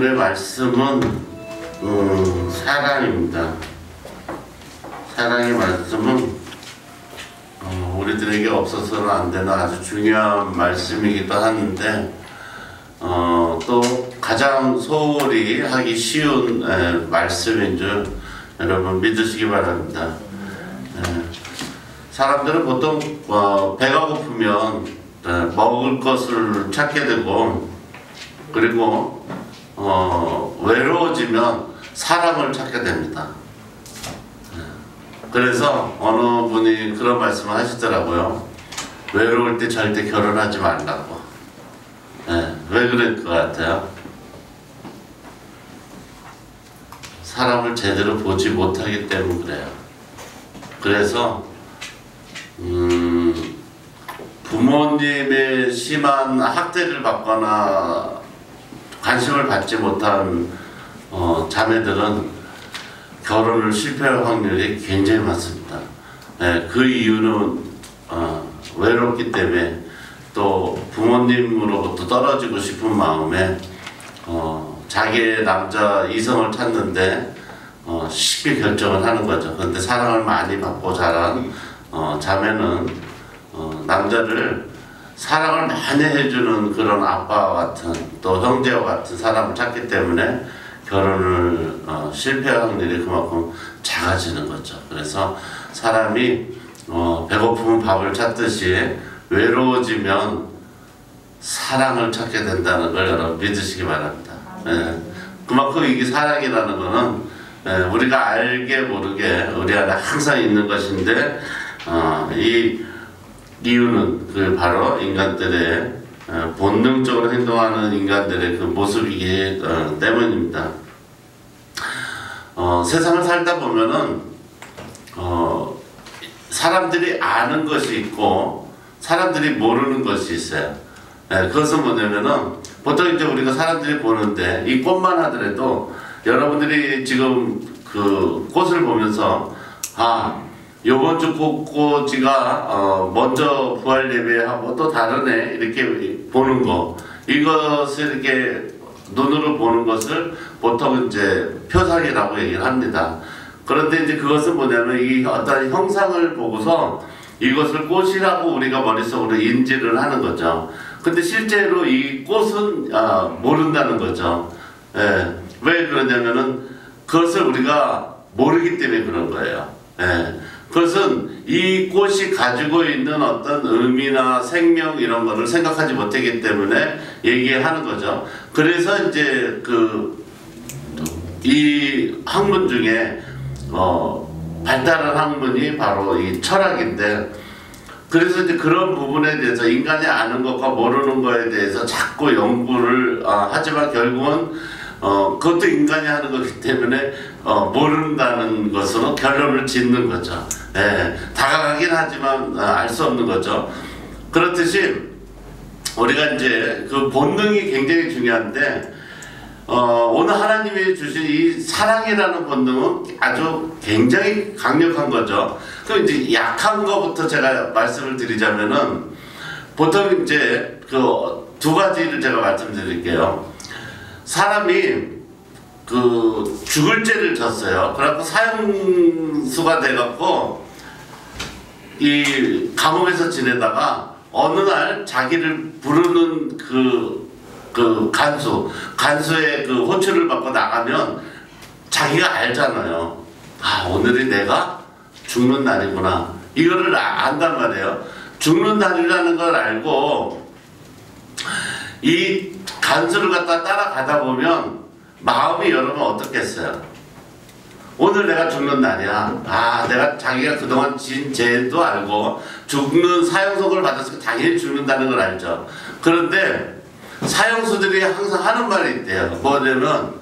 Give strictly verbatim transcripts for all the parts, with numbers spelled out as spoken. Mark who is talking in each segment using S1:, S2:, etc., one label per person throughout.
S1: 오늘의 말씀은 음, 사랑입니다. 사랑의 말씀은 어, 우리들에게 없어서는 안 되는 아주 중요한 말씀이기도 하는데 어, 또 가장 소홀히 하기 쉬운 에, 말씀인 줄 여러분 믿으시기 바랍니다. 에, 사람들은 보통 어, 배가 고프면 에, 먹을 것을 찾게 되고 그리고 어, 외로워지면 사람을 찾게 됩니다. 그래서 어느 분이 그런 말씀을 하시더라고요. 외로울 때 절대 결혼하지 말라고. 네, 왜 그럴 것 같아요? 사람을 제대로 보지 못하기 때문에 그래요. 그래서 음, 부모님의 심한 학대를 받거나 관심을 받지 못한 어, 자매들은 결혼을 실패할 확률이 굉장히 많습니다. 네, 그 이유는 어, 외롭기 때문에 또 부모님으로부터 떨어지고 싶은 마음에 어, 자기의 남자 이성을 찾는데 어, 쉽게 결정을 하는 거죠. 그런데 사랑을 많이 받고 자란 어, 자매는 어, 남자를 사랑을 많이 해주는 그런 아빠와 같은 또 형제와 같은 사람을 찾기 때문에 결혼을 어, 실패할 확률이 그만큼 작아지는 거죠. 그래서 사람이 어, 배고프면 밥을 찾듯이 외로워지면 사랑을 찾게 된다는 걸 여러분 믿으시기 바랍니다. 예, 그만큼 이게 사랑이라는 거는 예, 우리가 알게 모르게 우리 안에 항상 있는 것인데 어, 이 이유는 그 바로 인간들의 어, 본능적으로 행동하는 인간들의 그 모습이기 어, 때문입니다. 어, 세상을 살다 보면은 어, 사람들이 아는 것이 있고 사람들이 모르는 것이 있어요. 네, 그것은 뭐냐면은 보통 이제 우리가 사람들이 보는데 이 꽃만 하더라도 여러분들이 지금 그 꽃을 보면서 아 요번 주 꽃꽂이가 어 먼저 부활 예배하고 또 다르네 이렇게 보는 거 이것을 이렇게 눈으로 보는 것을 보통 이제 표상이라고 얘기를 합니다. 그런데 이제 그것은 뭐냐면 이 어떤 형상을 보고서 이것을 꽃이라고 우리가 머릿속으로 인지를 하는 거죠. 근데 실제로 이 꽃은 아, 모른다는 거죠. 예. 왜 그러냐면은 그것을 우리가 모르기 때문에 그런 거예요. 예. 그것은 이 꽃이 가지고 있는 어떤 의미나 생명 이런 거를 생각하지 못했기 때문에 얘기하는 거죠. 그래서 이제 그 이 학문 중에 어 발달한 학문이 바로 이 철학인데 그래서 이제 그런 부분에 대해서 인간이 아는 것과 모르는 것에 대해서 자꾸 연구를 어, 하지만 결국은 어, 그것도 인간이 하는 거기 때문에 어, 모른다는 것으로 결론을 짓는 거죠. 예, 다가가긴 하지만 어, 알 수 없는 거죠. 그렇듯이 우리가 이제 그 본능이 굉장히 중요한데 어, 오늘 하나님이 주신 이 사랑이라는 본능은 아주 굉장히 강력한 거죠. 그럼 이제 약한 거부터 제가 말씀을 드리자면은 보통 이제 그 두 가지를 제가 말씀드릴게요. 사람이 그 죽을 죄를 졌어요. 그래갖고 사형수가 돼갖고 이 감옥에서 지내다가 어느 날 자기를 부르는 그, 그 간수, 간수의 그 호출을 받고 나가면 자기가 알잖아요. 아, 오늘이 내가 죽는 날이구나. 이거를 안단 말이에요. 죽는 날이라는 걸 알고 이 간수를 갖다 따라가다 보면 마음이 여러분 어떻겠어요? 오늘 내가 죽는 날이야. 아, 내가 자기가 그동안 진 죄도 알고 죽는 사형선고를 받았으니까 당연히 죽는다는 걸 알죠. 그런데 사형수들이 항상 하는 말이 있대요. 뭐냐면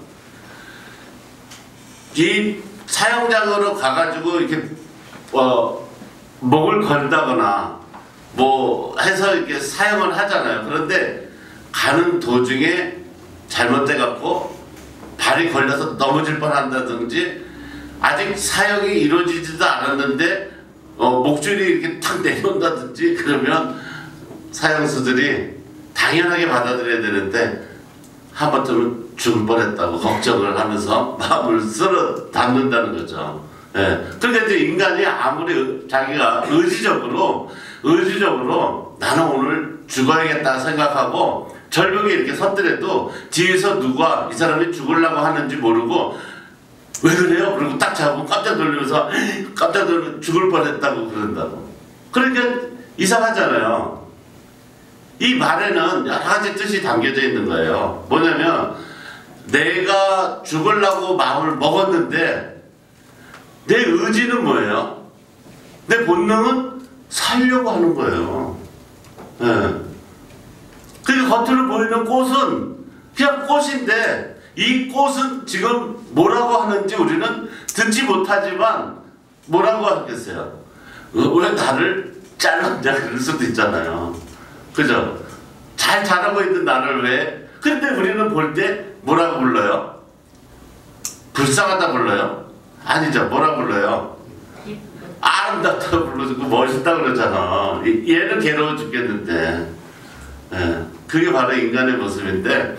S1: 이 사형장으로 가가지고 이렇게 어, 목을 건다거나 뭐 해서 이렇게 사형을 하잖아요. 그런데 가는 도중에 잘못돼갖고 발이 걸려서 넘어질 뻔한다든지 아직 사형이 이루어지지도 않았는데 어, 목줄이 이렇게 탁 내려온다든지 그러면 사형수들이 당연하게 받아들여야 되는데 하마터면 죽을 뻔했다고 걱정을 하면서 마음을 쓸어 담는다는 거죠. 예. 그러니까 이제 인간이 아무리 자기가 의지적으로 의지적으로 나는 오늘 죽어야겠다 생각하고 절벽에 이렇게 섰더라도 뒤에서 누가 이 사람이 죽으려고 하는지 모르고 왜 그래요? 그리고 딱 잡고 깜짝 놀라면서 깜짝 놀라면 죽을 뻔했다고 그런다고. 그러니까 이상하잖아요. 이 말에는 여러 가지 뜻이 담겨져 있는 거예요. 뭐냐면 내가 죽으려고 마음을 먹었는데 내 의지는 뭐예요? 내 본능은 살려고 하는 거예요. 네. 그리고 겉으로 보이는 꽃은 그냥 꽃인데 이 꽃은 지금 뭐라고 하는지 우리는 듣지 못하지만 뭐라고 하겠어요? 왜 나를 잘랐냐 그럴 수도 있잖아요. 그죠? 잘 자라고 있는 나를 왜? 근데 우리는 볼 때 뭐라고 불러요? 불쌍하다 불러요? 아니죠. 뭐라 불러요? 아름답다 불러주고 멋있다 그러잖아. 얘는 괴로워 죽겠는데. 예, 그게 바로 인간의 모습인데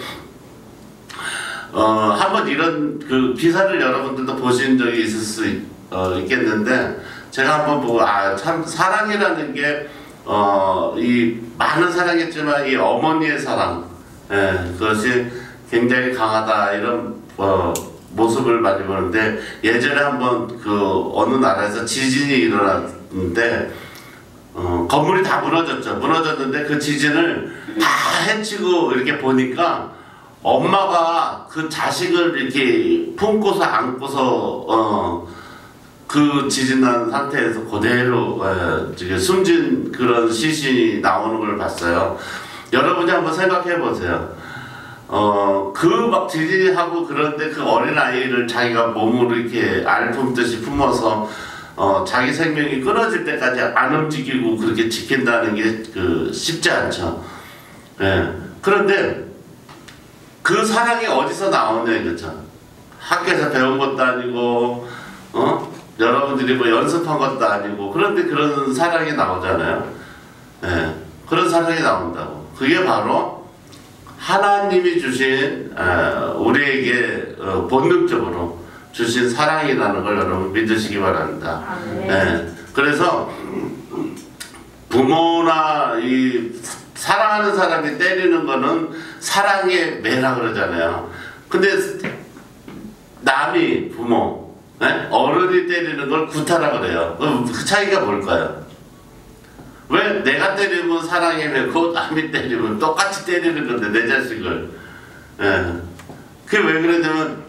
S1: 어, 한번 이런 그 기사를 여러분들도 보신 적이 있을 수 있, 어, 있겠는데 제가 한번 보고 아 참 사랑이라는 게 어, 이 많은 사랑이지만 이 어머니의 사랑 예, 그것이 굉장히 강하다 이런 어, 모습을 많이 보는데 예전에 한번 그 어느 나라에서 지진이 일어났는데 어, 건물이 다 무너졌죠. 무너졌는데 그 지진을 다 헤치고 이렇게 보니까 엄마가 그 자식을 이렇게 품고서 안고서 어, 그 지진 난 상태에서 그대로 에, 숨진 그런 시신이 나오는 걸 봤어요. 여러분이 한번 생각해 보세요. 어, 그 막 지진하고 그런데 그 어린 아이를 자기가 몸으로 이렇게 알 품듯이 품어서 어, 자기 생명이 끊어질 때까지 안 움직이고 그렇게 지킨다는 게 그 쉽지 않죠. 예. 그런데 그 사랑이 어디서 나오냐 이거죠. 학교에서 배운 것도 아니고, 어? 여러분들이 뭐 연습한 것도 아니고, 그런데 그런 사랑이 나오잖아요. 예. 그런 사랑이 나온다고. 그게 바로 하나님이 주신 어, 우리에게 어, 본능적으로 주신 사랑이라는 걸 여러분 믿으시기 바랍니다.
S2: 아, 네.
S1: 네. 그래서 부모나 이 사랑하는 사람이 때리는 거는 사랑의 매라 그러잖아요. 근데 남이 부모, 네? 어른이 때리는 걸 구타라 그래요. 그 차이가 뭘까요? 왜 내가 때리면 사랑의 매고 남이 때리면 똑같이 때리는 건데 내 자식을. 네. 그게 왜 그러냐면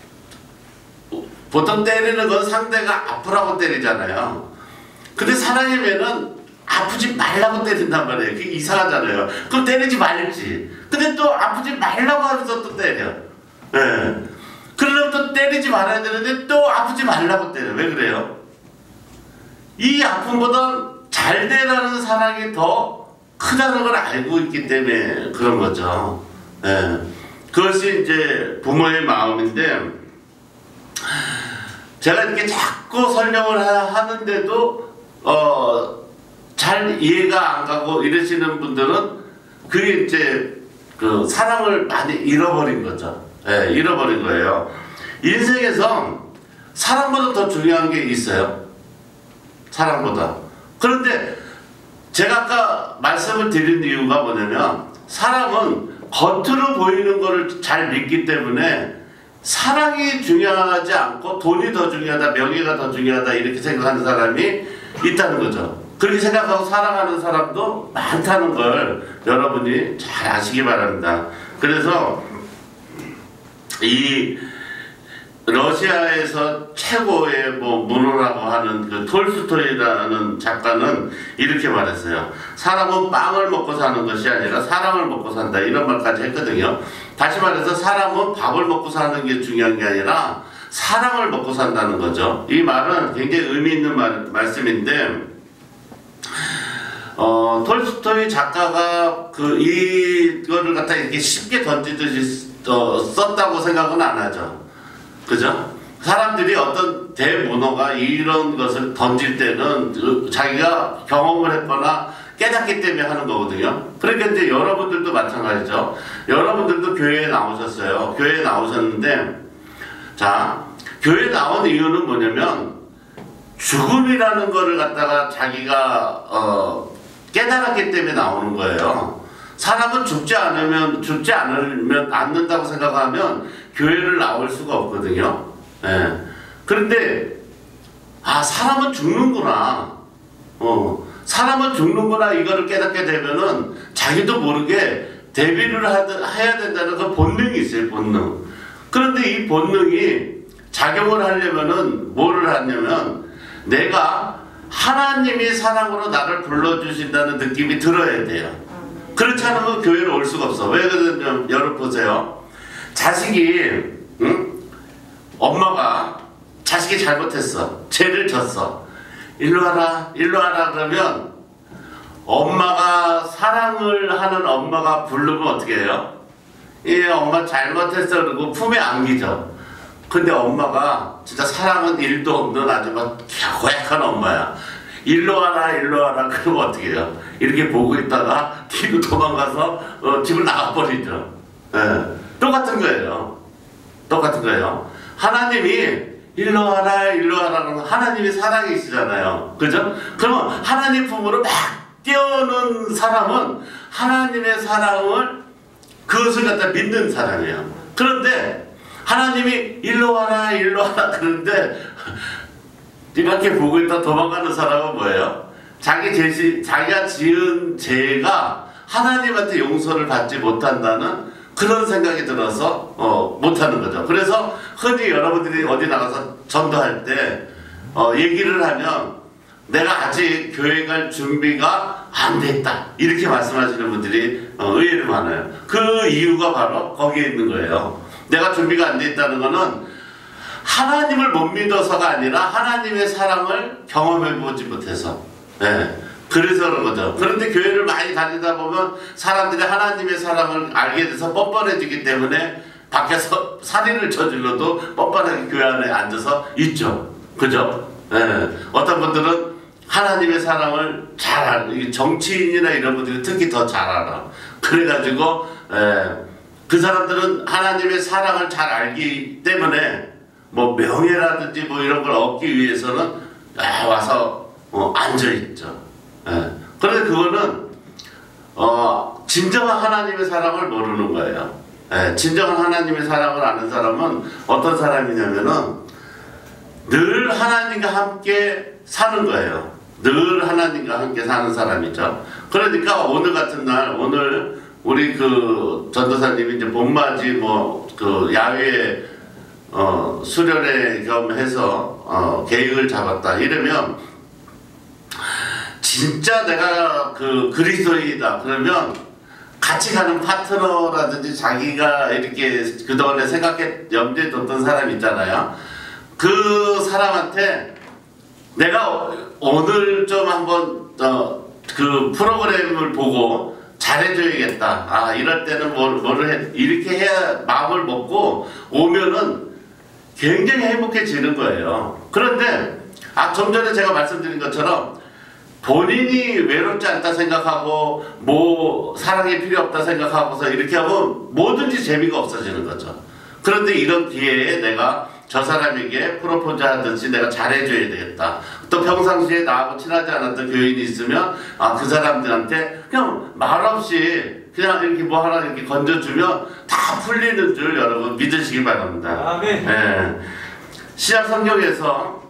S1: 보통 때리는 건 상대가 아프라고 때리잖아요. 근데 사랑의 매는 아프지 말라고 때린단 말이에요. 그게 이상하잖아요. 그럼 때리지 말지. 근데 또 아프지 말라고 하면서 또 때려. 예. 네. 그러려면 또 때리지 말아야 되는데 또 아프지 말라고 때려. 왜 그래요? 이 아픔보다 잘 되라는 사랑이 더 크다는 걸 알고 있기 때문에 그런 거죠. 예. 네. 그것이 이제 부모의 마음인데 제가 이렇게 자꾸 설명을 하는데도 어, 잘 이해가 안 가고 이러시는 분들은 그게 이제 그 사랑을 많이 잃어버린 거죠. 예, 잃어버린 거예요. 인생에서 사랑보다 더 중요한 게 있어요. 사랑보다. 그런데 제가 아까 말씀을 드린 이유가 뭐냐면 사람은 겉으로 보이는 거를 잘 믿기 때문에 사랑이 중요하지 않고 돈이 더 중요하다, 명예가 더 중요하다 이렇게 생각하는 사람이 있다는 거죠. 그렇게 생각하고 사랑하는 사람도 많다는 걸 여러분이 잘 아시기 바랍니다. 그래서 이 러시아에서 최고의 뭐 문호라고 하는 그 톨스토이라는 작가는 이렇게 말했어요. 사람은 빵을 먹고 사는 것이 아니라 사랑을 먹고 산다 이런 말까지 했거든요. 다시 말해서 사람은 밥을 먹고 사는 게 중요한 게 아니라 사랑을 먹고 산다는 거죠. 이 말은 굉장히 의미 있는 말, 말씀인데 어, 톨스토이 작가가 그 이거를 갖다 이렇게 쉽게 던지듯이 어, 썼다고 생각은 안 하죠. 그죠? 사람들이 어떤 대문호가 이런 것을 던질 때는 자기가 경험을 했거나 깨닫기 때문에 하는 거거든요. 그러니까 이제 여러분들도 마찬가지죠. 여러분들도 교회에 나오셨어요. 교회에 나오셨는데, 자, 교회에 나온 이유는 뭐냐면 죽음이라는 거를 갖다가 자기가 어, 깨달았기 때문에 나오는 거예요. 사람은 죽지 않으면 죽지 않으면 않는다고 생각하면 교회를 나올 수가 없거든요. 예. 그런데 아, 사람은 죽는구나. 어, 사람은 죽는구나. 이거를 깨닫게 되면은 자기도 모르게 대비를 하드, 해야 된다는 그 본능이 있어요. 본능. 그런데 이 본능이 작용을 하려면은 뭐를 하냐면 내가 하나님이 사랑으로 나를 불러주신다는 느낌이 들어야 돼요. 그렇지 않으면 교회를 올 수가 없어. 왜 그러냐면 여러분 보세요. 자식이 응? 엄마가 자식이 잘못했어. 죄를 졌어. 일로 와라 일로 와라 그러면 엄마가 사랑을 하는 엄마가 부르면 어떻게 해요? 예, 엄마 잘못했어 그러고 품에 안기죠. 근데 엄마가 진짜 사랑은 일도 없는 아주 막 고약한 엄마야. 일로 와라 일로 와라 그러면 어떻게 해요? 이렇게 보고 있다가 뒤로 도망가서 어, 집을 나가버리죠. 예, 똑같은 거예요. 똑같은 거예요. 하나님이 일로 와라 일로 와라 그러면 하나님이 사랑이시잖아요. 그죠? 그러면 하나님 품으로 막 뛰어오는 사람은 하나님의 사랑을 그것을 갖다 믿는 사람이에요. 그런데 하나님이 일로 와라 일로 와라 그러는데 이렇게 보고 있다 도망가는 사람은 뭐예요? 자기 죄시, 자기가 지은 죄가 하나님한테 용서를 받지 못한다는 그런 생각이 들어서 어, 못하는 거죠. 그래서 흔히 여러분들이 어디 나가서 전도할 때 어, 얘기를 하면 내가 아직 교회 갈 준비가 안 됐다 이렇게 말씀하시는 분들이 어, 의외로 많아요. 그 이유가 바로 거기에 있는 거예요. 내가 준비가 안 돼 있다는 거는 하나님을 못 믿어서가 아니라 하나님의 사랑을 경험해 보지 못해서 네. 그래서 그런 거죠. 그런데 교회를 많이 다니다 보면 사람들이 하나님의 사랑을 알게 돼서 뻔뻔해지기 때문에 밖에서 살인을 저질러도 뻔뻔하게 교회 안에 앉아서 있죠. 그죠? 네. 어떤 분들은 하나님의 사랑을 잘 알아. 정치인이나 이런 분들이 특히 더 잘 알아. 그래가지고 에, 그 사람들은 하나님의 사랑을 잘 알기 때문에 뭐 명예라든지 뭐 이런 걸 얻기 위해서는 아, 와서 어, 앉아있죠. 예. 그런데 그거는 어, 진정한 하나님의 사랑을 모르는 거예요. 예. 진정한 하나님의 사랑을 아는 사람은 어떤 사람이냐면은 늘 하나님과 함께 사는 거예요. 늘 하나님과 함께 사는 사람이죠. 그러니까 오늘 같은 날 오늘 우리 그 전도사님이 이제 봄맞이 뭐 그 야외 어, 수련회 겸 해서 어, 계획을 잡았다 이러면 진짜 내가 그 그리스도이다 그러면 같이 가는 파트너라든지 자기가 이렇게 그동안에 생각해 염두에 뒀던 사람 있잖아요. 그 사람한테 내가 오늘 좀 한번 어, 그 프로그램을 보고 잘해줘야겠다. 아 이럴 때는 뭘, 뭐를 해 이렇게 해야 마음을 먹고 오면은 굉장히 행복해지는 거예요. 그런데 아 좀 전에 제가 말씀드린 것처럼 본인이 외롭지 않다 생각하고 뭐 사랑이 필요 없다 생각하고서 이렇게 하면 뭐든지 재미가 없어지는 거죠. 그런데 이런 기회에 내가 저 사람에게 프로포즈 하듯이 내가 잘해줘야 되겠다. 또 평상시에 나하고 친하지 않았던 교인이 있으면 아, 그 사람들한테 그냥 말없이 그냥 이렇게 뭐 하나 이렇게 건져주면 다 풀리는 줄 여러분 믿으시기 바랍니다.
S2: 아, 네.
S1: 예. 신약 성경에서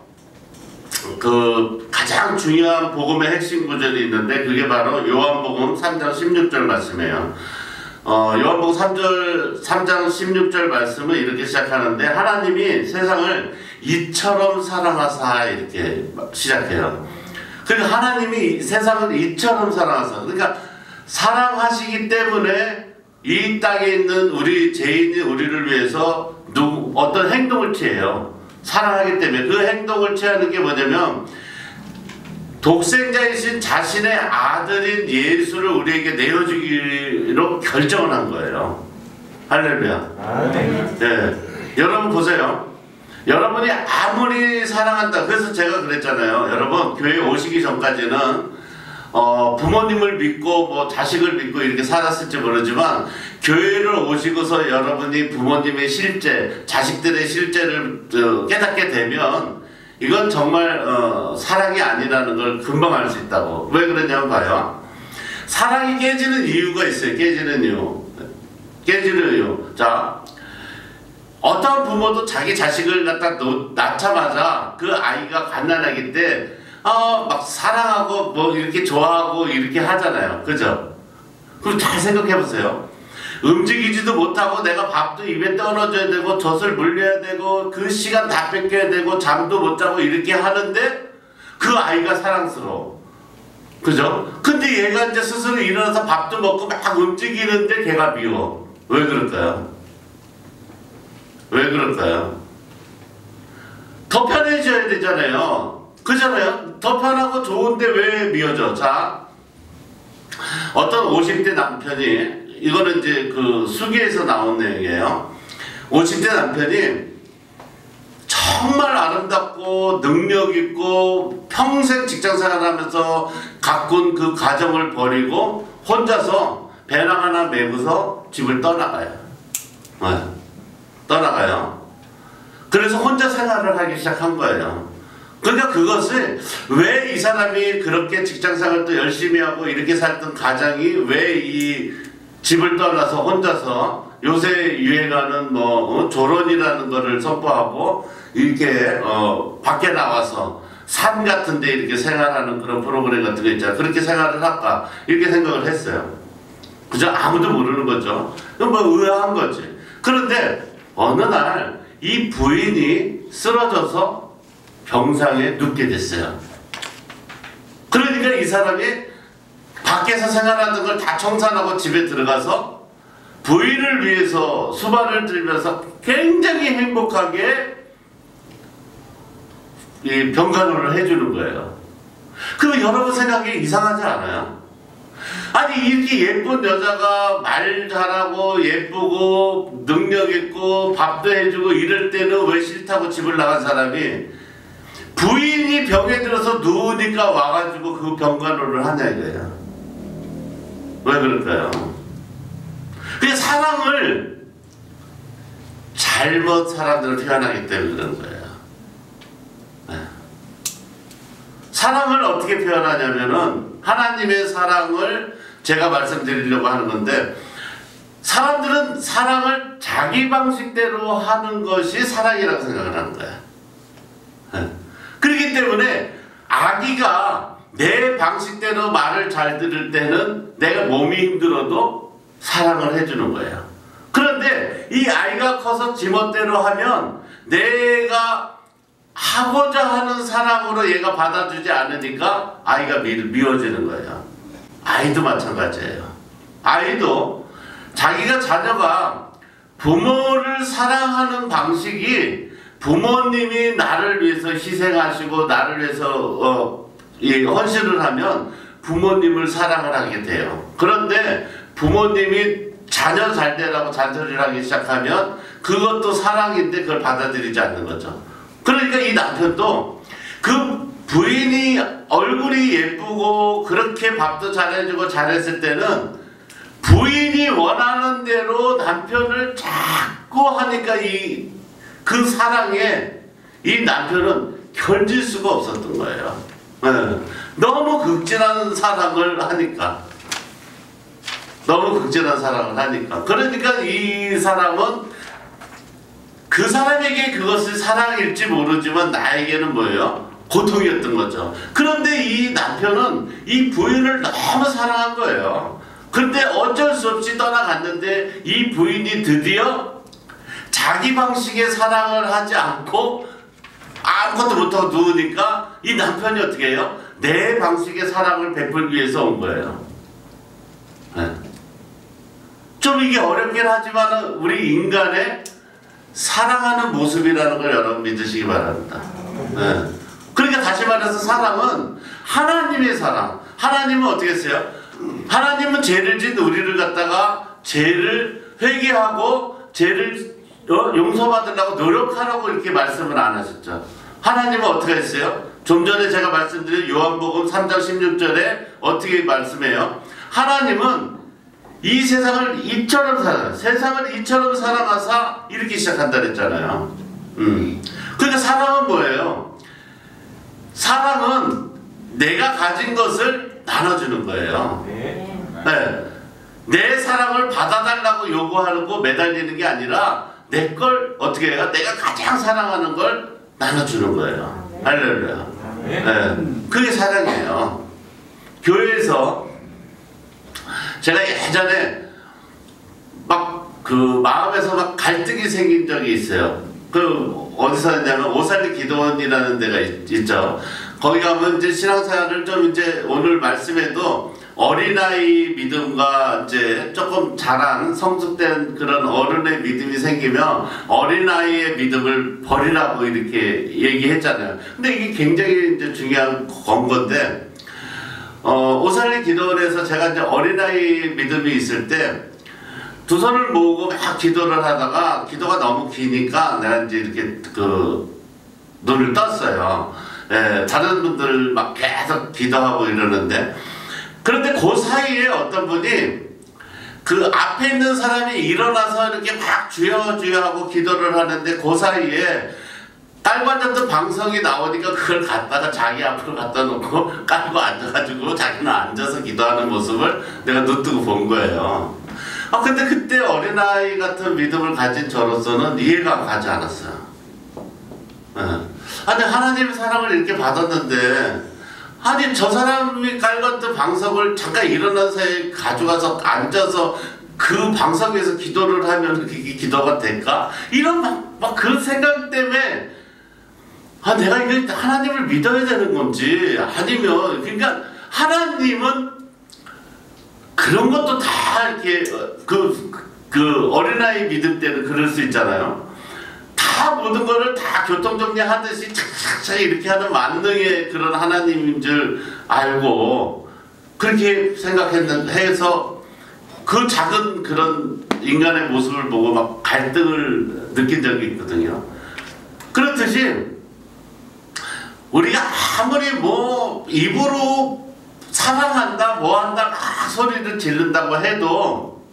S1: 그 가장 중요한 복음의 핵심 구절이 있는데 그게 바로 요한복음 삼 장 십육 절 말씀이에요. 어, 요한복음 삼 장 십육 절 말씀은 이렇게 시작하는데 하나님이 세상을 이처럼 사랑하사 이렇게 시작해요. 그러니까 하나님이 세상을 이처럼 사랑하사 그러니까 사랑하시기 때문에 이 땅에 있는 우리 죄인이 우리를 위해서 누구, 어떤 행동을 취해요. 사랑하기 때문에 그 행동을 취하는 게 뭐냐면 독생자이신 자신의 아들인 예수를 우리에게 내어주기로 결정을 한 거예요. 할렐루야. 네. 여러분 보세요. 여러분이 아무리 사랑한다. 그래서 제가 그랬잖아요. 여러분 교회 오시기 전까지는 어, 부모님을 믿고 뭐 자식을 믿고 이렇게 살았을지 모르지만 교회를 오시고서 여러분이 부모님의 실제, 자식들의 실제를 어, 깨닫게 되면 이건 정말 어, 사랑이 아니라는 걸 금방 알 수 있다고. 왜 그러냐면 봐요. 사랑이 깨지는 이유가 있어요. 깨지는 이유. 깨지는 이유. 자, 어떤 부모도 자기 자식을 갖다 놓, 낳자마자 그 아이가 갓난아기 때 어, 막 사랑하고 뭐 이렇게 좋아하고 이렇게 하잖아요. 그죠? 그럼 잘 생각해 보세요. 움직이지도 못하고 내가 밥도 입에 떨어져야 되고 젖을 물려야 되고 그 시간 다 뺏겨야 되고 잠도 못 자고 이렇게 하는데 그 아이가 사랑스러워. 그죠? 근데 얘가 이제 스스로 일어나서 밥도 먹고 막 움직이는데 걔가 미워. 왜 그럴까요? 왜 그럴까요? 더 편해져야 되잖아요. 그잖아요? 더 편하고 좋은데 왜 미워져? 자, 어떤 오십 대 남편이, 이거는 이제 그 수기에서 나온 내용이에요. 오십 대 남편이 정말 아름답고 능력있고 평생 직장생활 하면서 가꾼 그 가정을 버리고 혼자서 배낭 하나 메고서 집을 떠나가요. 네. 떠나가요. 그래서 혼자 생활을 하기 시작한 거예요. 그러니까 그것을 왜 이 사람이 그렇게 직장생활도 열심히 하고 이렇게 살던 가장이 왜 이 집을 떠나서 혼자서 요새 유행하는 뭐 어, 조론이라는 거를 선포하고 이렇게 어 밖에 나와서 산 같은데 이렇게 생활하는 그런 프로그램 같은 거 있잖아요. 그렇게 생활을 할까 이렇게 생각을 했어요. 그죠? 아무도 모르는 거죠. 뭐 의아한 거지. 그런데 어느 날 이 부인이 쓰러져서 병상에 눕게 됐어요. 그러니까 이 사람이 밖에서 생활하던 걸 다 청산하고 집에 들어가서 부인을 위해서 수발을 들면서 굉장히 행복하게 이 병간호를 해주는 거예요. 그럼 여러분 생각이 이상하지 않아요? 아니 이렇게 예쁜 여자가 말 잘하고 예쁘고 능력있고 밥도 해주고 이럴 때는 왜 싫다고 집을 나간 사람이 부인이 병에 들어서 누우니까 와가지고 그 병간호를 하냐 이거예요. 왜 그럴까요? 그 사랑을 잘못 사람들을 표현하기 때문에 그런 거예요. 네. 사랑을 어떻게 표현하냐면은 하나님의 사랑을 제가 말씀드리려고 하는 건데 사람들은 사랑을 자기 방식대로 하는 것이 사랑이라고 생각을 하는 거야. 네. 그렇기 때문에 아기가 내 방식대로 말을 잘 들을 때는 내가 몸이 힘들어도 사랑을 해주는 거예요. 그런데 이 아이가 커서 지멋대로 하면 내가 하고자 하는 사랑으로 얘가 받아주지 않으니까 아이가 미, 미워지는 거예요. 아이도 마찬가지예요. 아이도 자기가 자녀가 부모를 사랑하는 방식이 부모님이 나를 위해서 희생하시고 나를 위해서 어, 이 헌신을 하면 부모님을 사랑을 하게 돼요. 그런데 부모님이 자녀 잘 되라고 잔소리를 하기 시작하면 그것도 사랑인데 그걸 받아들이지 않는 거죠. 그러니까 이 남편도 그 부인이 얼굴이 예쁘고 그렇게 밥도 잘해주고 잘했을 때는 부인이 원하는 대로 남편을 자꾸 하니까 이 그 사랑에 이 남편은 견딜 수가 없었던 거예요. 네. 너무 극진한 사랑을 하니까 너무 극진한 사랑을 하니까 그러니까 이 사람은 그 사람에게 그것을 사랑일지 모르지만 나에게는 뭐예요? 고통이었던 거죠. 그런데 이 남편은 이 부인을 너무 사랑한 거예요. 근데 어쩔 수 없이 떠나갔는데 이 부인이 드디어 자기 방식의 사랑을 하지 않고 아무것도 못하고 누우니까 이 남편이 어떻게 해요? 내 방식의 사랑을 베풀기 위해서 온 거예요. 네. 좀 이게 어렵긴 하지만 우리 인간의 사랑하는 모습이라는 걸 여러분 믿으시기 바랍니다. 네. 그러니까 다시 말해서 사랑은 하나님의 사랑. 하나님은 어떻게 했어요? 하나님은 죄를 짓는 우리를 갖다가 죄를 회개하고 죄를 어? 용서받으려고 노력하라고 이렇게 말씀을 안 하셨죠. 하나님은 어떻게 했어요? 좀 전에 제가 말씀드린 요한복음 삼 장 십육 절에 어떻게 말씀해요? 하나님은 이 세상을 이처럼 살아, 세상을 이처럼 사랑하사 이렇게 시작한다 그랬잖아요. 음. 그러니까 사랑은 뭐예요? 사랑은 내가 가진 것을 나눠주는 거예요. 네. 내 사랑을 받아달라고 요구하고 매달리는 게 아니라 내 걸 어떻게 해요? 내가 가장 사랑하는 걸 나눠주는 거예요. 할렐루야. 네. 그게 사랑이에요. 교회에서 제가 예전에 막 그 마음에서 막 갈등이 생긴 적이 있어요. 그 어디서 했냐면 오살리 기도원이라는 데가 있, 있죠. 거기 가면 이제 신앙생활을 좀 이제 오늘 말씀에도 어린아이 믿음과 이제 조금 자란 성숙된 그런 어른의 믿음이 생기면 어린아이의 믿음을 버리라고 이렇게 얘기했잖아요. 근데 이게 굉장히 이제 중요한 건 건데, 어, 오살리 기도원에서 제가 이제 어린아이 믿음이 있을 때 두 손을 모으고 막 기도를 하다가 기도가 너무 기니까 내가 이제 이렇게 그 눈을 떴어요. 예, 다른 분들 막 계속 기도하고 이러는데, 그런데 그 사이에 어떤 분이 그 앞에 있는 사람이 일어나서 이렇게 막 주여 주여 하고 기도를 하는데 그 사이에 깔관졌던 방석이 나오니까 그걸 갖다가 자기 앞으로 갖다 놓고 깔고 앉아가지고 자기는 앉아서 기도하는 모습을 내가 눈뜨고 본 거예요. 아 근데 그때 어린아이 같은 믿음을 가진 저로서는 이해가 가지 않았어요. 네. 아니 하나님의 사랑을 이렇게 받았는데, 아니 저 사람이 깔았던 방석을 잠깐 일어나서 가져가서 앉아서 그 방석 위에서 기도를 하면 그게 기도가 될까? 이런 막, 막 그런 생각 때문에 아 내가 이거 하나님을 믿어야 되는 건지, 아니면 그러니까 하나님은 그런 것도 다 이렇게 그, 그 어린아이 믿음 때는 그럴 수 있잖아요. 다 모든 거를 다 교통정리하듯이 착착착 이렇게 하는 만능의 그런 하나님인 줄 알고 그렇게 생각했는데 해서 그 작은 그런 인간의 모습을 보고 막 갈등을 느낀 적이 있거든요. 그렇듯이 우리가 아무리 뭐 입으로 사랑한다 뭐한다 막 소리를 지른다고 해도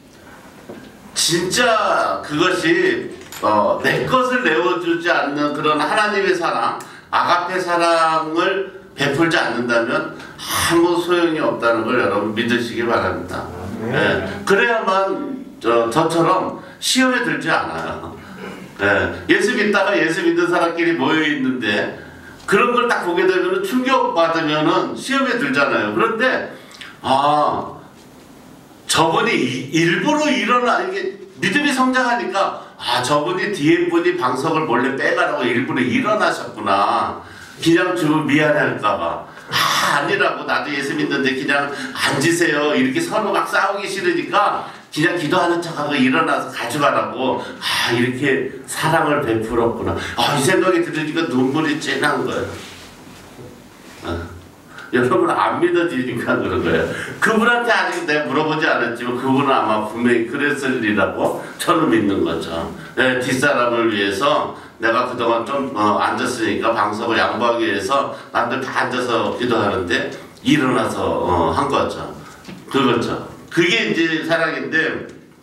S1: 진짜 그것이 어, 내 것을 내어주지 않는 그런 하나님의 사랑, 아가페 사랑을 베풀지 않는다면 아무 소용이 없다는 걸 여러분 믿으시기 바랍니다. 예, 그래야만 저, 저처럼 시험에 들지 않아요. 예, 예수 믿다가 예수 믿는 사람끼리 모여 있는데 그런 걸 딱 보게 되면 충격받으면 시험에 들잖아요. 그런데 아 저분이 일부러 일어나, 이게 믿음이 성장하니까 아 저분이 뒤에 분이 방석을 몰래 빼가라고 일부러 일어나셨구나. 그냥 주면 미안할까봐. 아 아니라고, 나도 예수 믿는데 그냥 앉으세요 이렇게 서로 막 싸우기 싫으니까 그냥 기도하는 척하고 일어나서 가져가라고. 아 이렇게 사랑을 베풀었구나. 아 이 생각이 들으니까 눈물이 찐한 거예요. 아. 여러분 안 믿어지니까 그런 거예요. 그분한테 아직 내가 물어보지 않았지만 그분은 아마 분명히 그랬으리라고 저는 믿는 거죠. 네, 뒷사람을 위해서 내가 그동안 좀 어, 앉았으니까 방석을 양보하기 위해서 남들 다 앉아서 기도하는데 일어나서 어, 한 거죠. 그거죠. 그게 이제 사랑인데,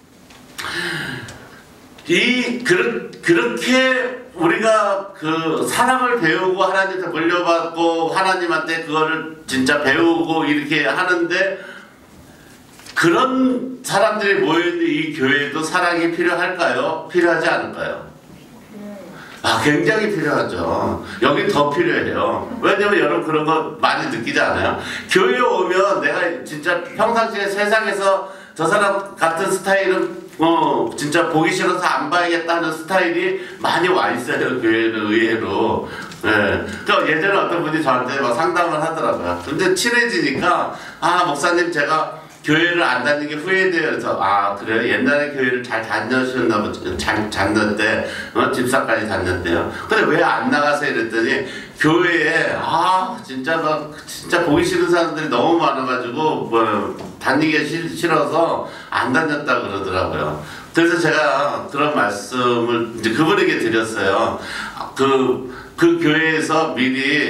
S1: 이 그르, 그렇게 우리가 그 사랑을 배우고 하나님한테 물려받고 하나님한테 그거를 진짜 배우고 이렇게 하는데, 그런 사람들이 모여있는 이 교회에도 사랑이 필요할까요? 필요하지 않을까요? 아 굉장히 필요하죠. 여기 더 필요해요. 왜냐면 여러분 그런 거 많이 느끼지 않아요? 교회에 오면 내가 진짜 평상시에 세상에서 저 사람 같은 스타일은 어 진짜 보기 싫어서 안 봐야겠다는 스타일이 많이 와 있어요. 교회는 의외로. 예. 그 예전에 어떤 분이 저한테 막 상담을 하더라고요. 근데 친해지니까 아 목사님 제가 교회를 안 다니는 게 후회돼요. 그래서 아 그래요? 옛날에 교회를 잘 다녔었나 보죠. 잘 다녔대. 어? 집사까지 다녔대요. 근데 왜 안 나가세요? 이랬더니 교회에 아 진짜 막 진짜 보기 싫은 사람들이 너무 많아가지고 뭐 다니기 싫, 싫어서 안 다녔다 그러더라고요. 그래서 제가 그런 말씀을 이제 그분에게 드렸어요. 그, 그 교회에서 미리 어,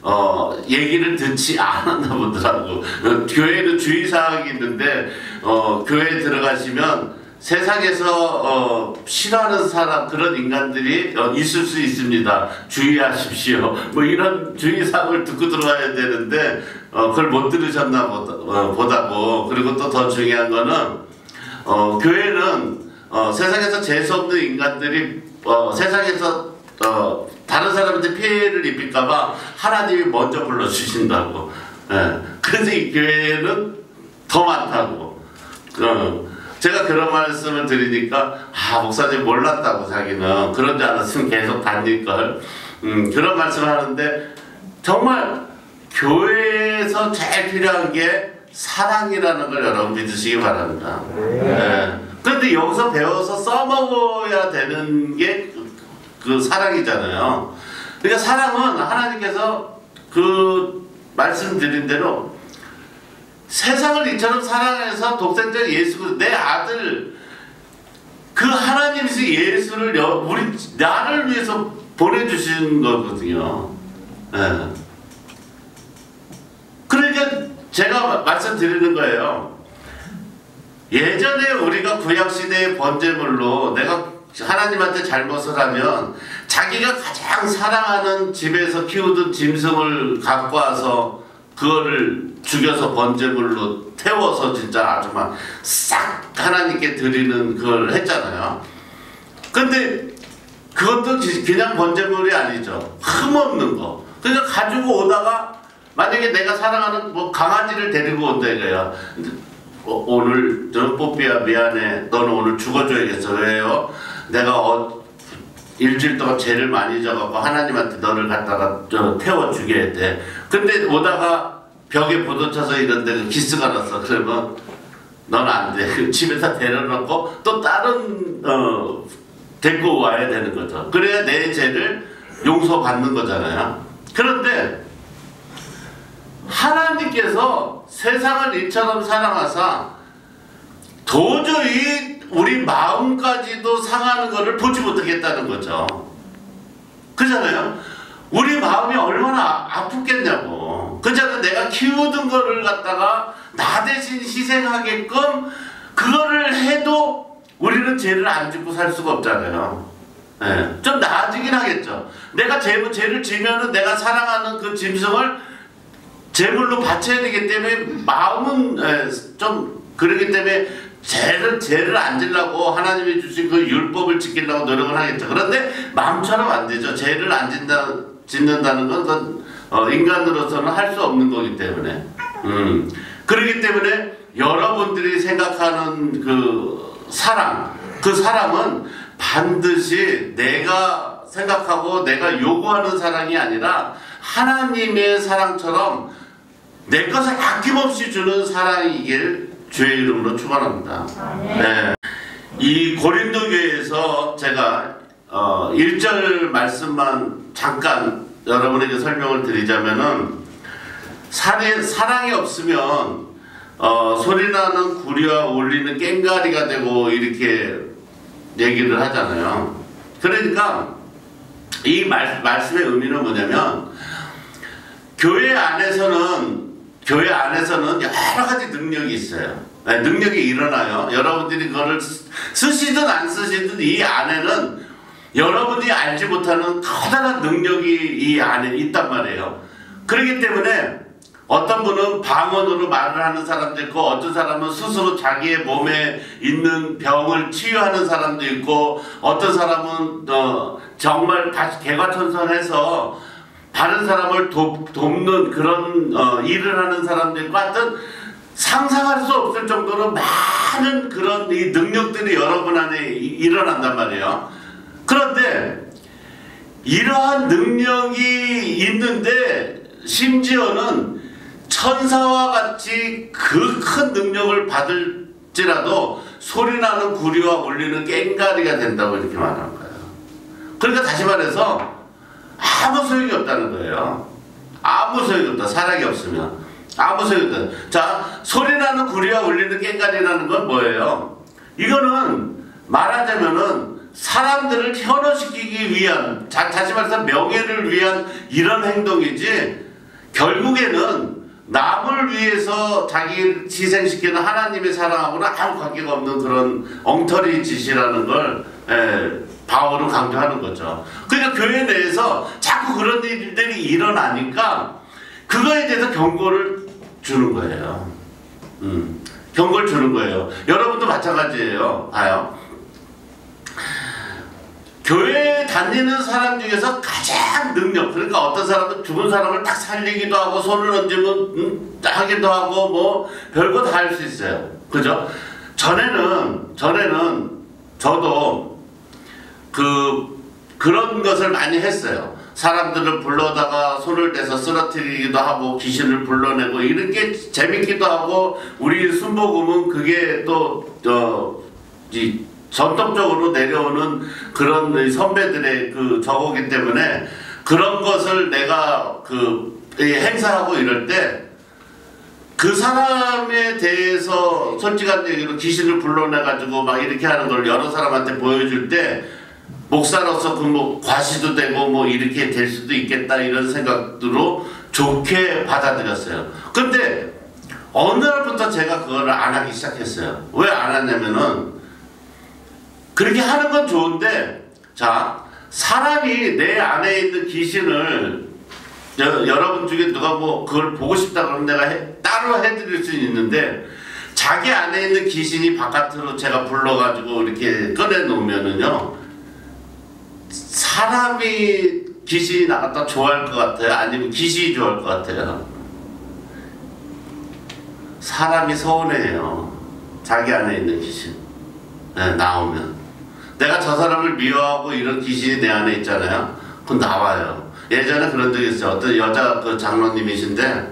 S1: 어, 얘기를 듣지 않았나 보더라고. 어, 교회는 주의사항이 있는데, 어, 교회에 들어가시면 세상에서 어, 싫어하는 사람, 그런 인간들이 어, 있을 수 있습니다. 주의하십시오. 뭐 이런 주의사항을 듣고 들어가야 되는데, 어, 그걸 못 들으셨나 보다, 어, 보다고. 그리고 또 더 중요한 거는, 어, 교회는 어, 세상에서 재수 없는 인간들이 어, 세상에서 어, 다른 사람한테 피해를 입힐까봐 하나님이 먼저 불러주신다고. 예. 그래서 이 교회는 더 많다고. 어, 제가 그런 말씀을 드리니까, 아, 목사님 몰랐다고 자기는. 그런 줄 알았으면 계속 다닐걸. 음, 그런 말씀을 하는데, 정말 교회에서 제일 필요한 게 사랑이라는 걸 여러분 믿으시기 바랍니다. 예. 그런데 여기서 배워서 써먹어야 되는 게 그 사랑이잖아요. 그러니까 사랑은 하나님께서 그 말씀드린 대로 세상을 이처럼 사랑해서 독생자 예수, 내 아들, 그 하나님이서 예수를 우리 나를 위해서 보내주신 거거든요. 예. 그러니까 제가 말씀드리는 거예요. 예전에 우리가 구약시대의 번제물로 내가 하나님한테 잘못을 하면 자기가 가장 사랑하는 집에서 키우던 짐승을 갖고 와서 그거를 죽여서 번제물로 태워서 진짜 아주 막 싹 하나님께 드리는 그걸 했잖아요. 근데 그것도 그냥 번제물이 아니죠. 흠없는 거. 그러니까 가지고 오다가 만약에 내가 사랑하는 뭐 강아지를 데리고 온다 이거야. 어, 오늘 저 뽀삐야 미안해. 너는 오늘 죽어줘야겠어. 왜요? 내가 어, 일주일 동안 죄를 많이 져갖고 하나님한테 너를 갖다가 저 태워주게 돼. 근데 오다가 벽에 부딪혀서 이런데 기스가 났어. 그러면 넌 안 돼. 집에다 데려놓고 또 다른 어, 데리고 와야 되는 거죠. 그래야 내 죄를 용서받는 거잖아요. 그런데 하나님께서 세상을 이처럼 사랑하사 도저히 우리 마음까지도 상하는 것을 보지 못하겠다는 거죠. 그잖아요. 우리 마음이 얼마나 아프겠냐고. 그잖아. 내가 키우던 거를 갖다가 나 대신 희생하게끔 그거를 해도 우리는 죄를 안 짓고 살 수가 없잖아요. 네. 좀 나아지긴 하겠죠. 내가 죄, 죄를 지면은 내가 사랑하는 그 짐승을 제물로 바쳐야 되기 때문에 마음은 네, 좀 그러기 때문에 죄를, 죄를 안 지려고 하나님이 주신 그 율법을 지키려고 노력을 하겠죠. 그런데 마음처럼 안 되죠. 죄를 안 짓는다, 짓는다는 건 그건, 어, 인간으로서는 할 수 없는 거기 때문에. 음. 그렇기 때문에 여러분들이 생각하는 그 사랑, 그 사랑은 반드시 내가 생각하고 내가 요구하는 사랑이 아니라 하나님의 사랑처럼 내 것을 아낌없이 주는 사랑이길 주의 이름으로 축원합니다. 네. 이 고린도 교회에서 제가 어, 일 절 말씀만 잠깐 여러분에게 설명을 드리자면은 사례, 사랑이 없으면 어, 소리나는 구리와 울리는 꽹가리가 되고 이렇게 얘기를 하잖아요. 그러니까 이 말, 말씀의 의미는 뭐냐면 교회 안에서는 교회 안에서는 여러 가지 능력이 있어요. 네, 능력이 일어나요. 여러분들이 그거를 쓰시든 안 쓰시든 이 안에는 여러분이 알지 못하는 커다란 능력이 이 안에 있단 말이에요. 그렇기 때문에 어떤 분은 방언으로 말을 하는 사람도 있고 어떤 사람은 스스로 자기의 몸에 있는 병을 치유하는 사람도 있고 어떤 사람은 어, 정말 다시 개과천선해서 다른 사람을 도, 돕는 그런 어, 일을 하는 사람도 있고 하여튼 상상할 수 없을 정도로 많은 그런 이 능력들이 여러분 안에 이, 일어난단 말이에요. 그런데 이러한 능력이 있는데 심지어는 천사와 같이 그 큰 능력을 받을지라도 소리나는 구리와 울리는 꽹가리가 된다고 이렇게 말하는 거예요. 그러니까 다시 말해서 아무 소용이 없다는 거예요. 아무 소용이 없다. 사랑이 없으면 아무 소용이 없다. 자, 소리나는 구리와 울리는 꽹가리라는 건 뭐예요? 이거는 말하자면은 사람들을 현혹시키기 위한, 자, 다시 말해서 명예를 위한 이런 행동이지 결국에는 남을 위해서 자기를 희생시키는 하나님의 사랑하고는 아무 관계가 없는 그런 엉터리 짓이라는 걸 에, 바울은 강조하는 거죠. 그러니까 교회 내에서 자꾸 그런 일들이 일어나니까 그거에 대해서 경고를 주는 거예요. 음, 경고를 주는 거예요. 여러분도 마찬가지예요. 봐요. 교회에 다니는 사람 중에서 가장 능력, 그러니까 어떤 사람은 죽은 사람을 딱 살리기도 하고 손을 얹으면 음, 하기도 하고 뭐 별거 다 할 수 있어요. 그죠? 전에는 전에는 저도 그 그런 것을 많이 했어요. 사람들을 불러다가 손을 대서 쓰러뜨리기도 하고 귀신을 불러내고 이런 게 재밌기도 하고 우리 순복음은 그게 또 어, 이 전통적으로 내려오는 그런 선배들의 그 저거기 때문에 그런 것을 내가 그 행사하고 이럴 때 그 사람에 대해서 솔직한 얘기로 귀신을 불러내가지고 막 이렇게 하는 걸 여러 사람한테 보여줄 때 목사로서 그 뭐 과시도 되고 뭐 이렇게 될 수도 있겠다 이런 생각으로 좋게 받아들였어요. 근데 어느 날부터 제가 그거를 안 하기 시작했어요. 왜 안 했냐면은 그렇게 하는 건 좋은데, 자, 사람이 내 안에 있는 귀신을 여, 여러분 중에 누가 뭐 그걸 보고 싶다 그러면 내가 해, 따로 해드릴 수 있는데 자기 안에 있는 귀신이 바깥으로 제가 불러가지고 이렇게 꺼내놓으면은요 사람이 귀신이 나갔다 좋아할 것 같아요? 아니면 귀신이 좋아할 것 같아요? 사람이 서운해요. 자기 안에 있는 귀신 네, 나오면 내가 저 사람을 미워하고 이런 귀신이 내 안에 있잖아요. 그건 나와요. 예전에 그런 적이 있어요. 어떤 여자 그 장로님이신데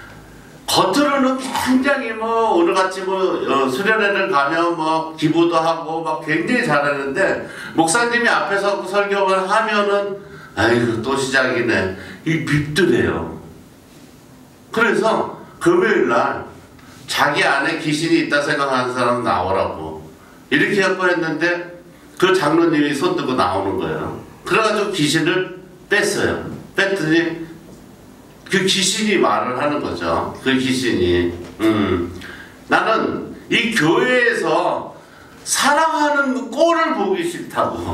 S1: 겉으로는 굉장히 뭐 오늘같이 뭐 어, 수련회를 가면 뭐 기부도 하고 막 굉장히 잘하는데 목사님이 앞에서 설교를 하면은 아이고 또 시작이네 이 밉더래요. 그래서 금요일날 자기 안에 귀신이 있다 생각하는 사람 나오라고 이렇게 할 뻔했는데 그 장로님이 손 들고 나오는 거예요. 그래가지고 귀신을 뺐어요. 뺐더니 그 귀신이 말을 하는 거죠. 그 귀신이 음, 나는 이 교회에서 사랑하는 꼴을 보기 싫다고